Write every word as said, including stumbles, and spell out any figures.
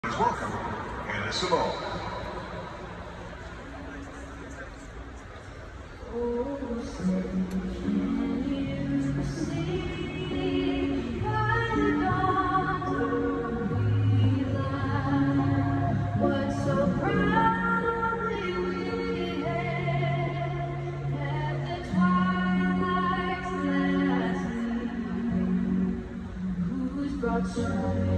Please welcome Hanna Simone. Oh, say, can you see by the dawn's early light what so proudly we hailed at the twilight's last gleaming, whose broad shoulders